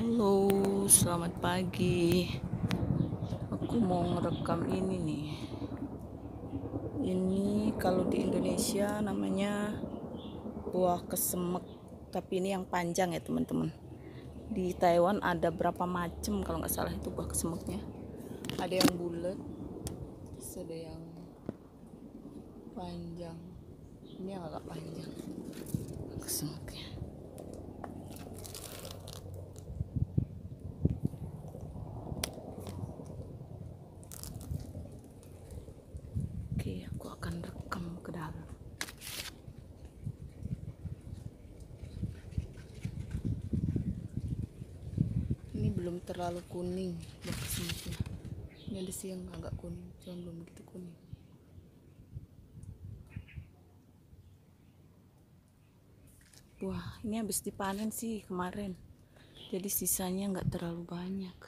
Halo, selamat pagi. Aku mau ngerekam ini nih. Ini kalau di Indonesia namanya buah kesemek, tapi ini yang panjang ya teman-teman. Di Taiwan ada berapa macam kalau nggak salah itu buah kesemeknya. Ada yang bulat, terus ada yang panjang. Ini yang agak panjang kesemeknya. Oke, aku akan rekam ke dalam. Ini belum terlalu kuning buah kesemeknya. Ini ada sih yang agak kuning, cuma belum begitu kuning. Wah, ini habis dipanen sih kemarin, jadi sisanya nggak terlalu banyak.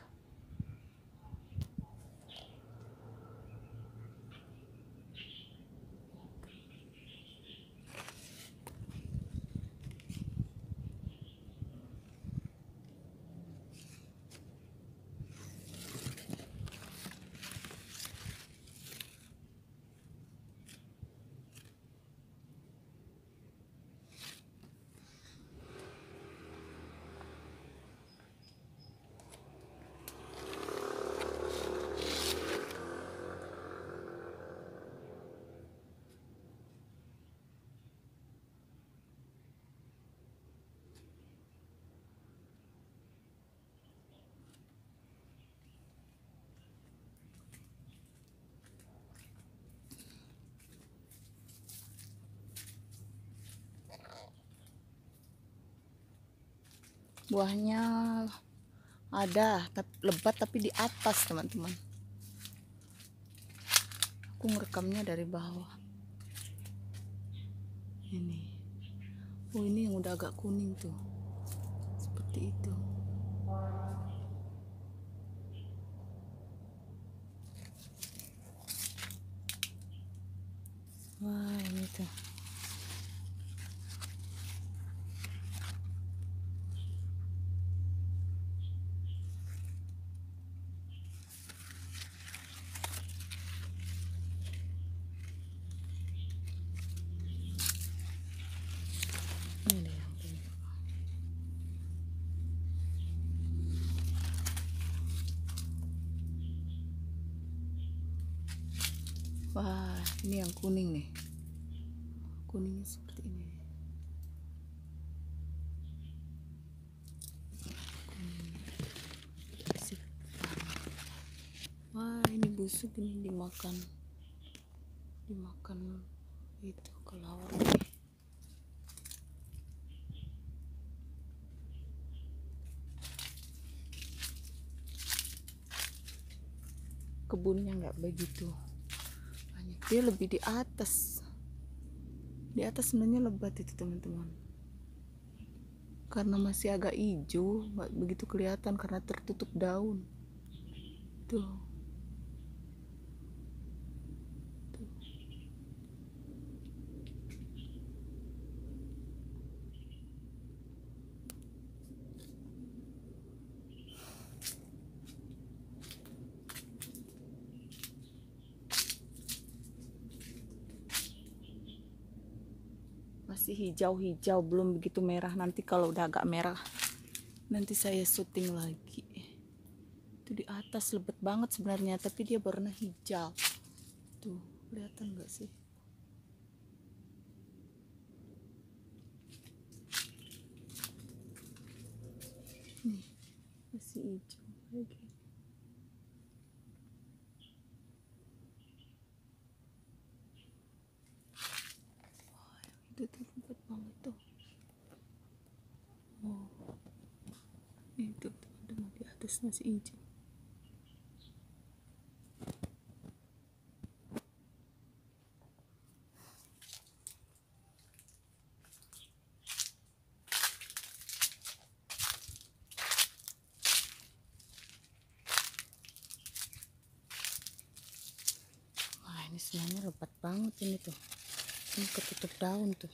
Buahnya ada lebat tapi di atas teman-teman. Aku ngerekamnya dari bawah. Ini, oh ini yang udah agak kuning tuh, seperti itu. Wah, ini tuh. Ini deh yang kuning. Wah, ini yang kuning nih. Kuningnya seperti ini. Wah, ini busuk, ini dimakan itu kelawar nih. Kebunnya nggak begitu banyak, dia lebih di atas sebenarnya lebat itu teman-teman, karena masih agak hijau nggak begitu kelihatan karena tertutup daun tuh. Masih hijau-hijau, belum begitu merah. Nanti kalau udah agak merah nanti saya syuting lagi. Itu di atas lebat banget sebenarnya, tapi dia berwarna hijau tuh, kelihatan nggak sih? Nih masih hijau lagi. Wah, itu tuh lebat banget tuh. Oh, itu teman-teman di atas masih hijau. Wah, ini semuanya lebat banget ini tuh. Ini ketutup daun tuh.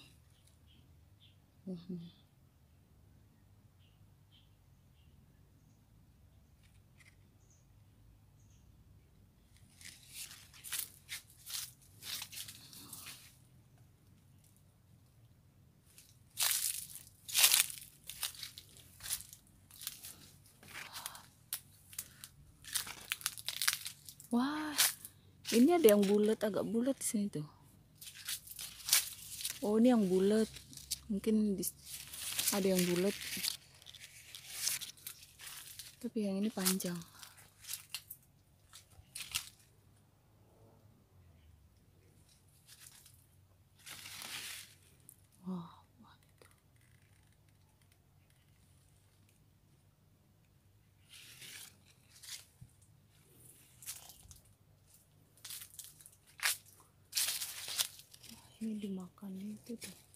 Wah, ini ada yang bulat, agak bulat di sini tuh. Oh, ini yang bulat. Mungkin ada yang bulat. Tapi yang ini panjang. Wah, ini dimakan itu tuh.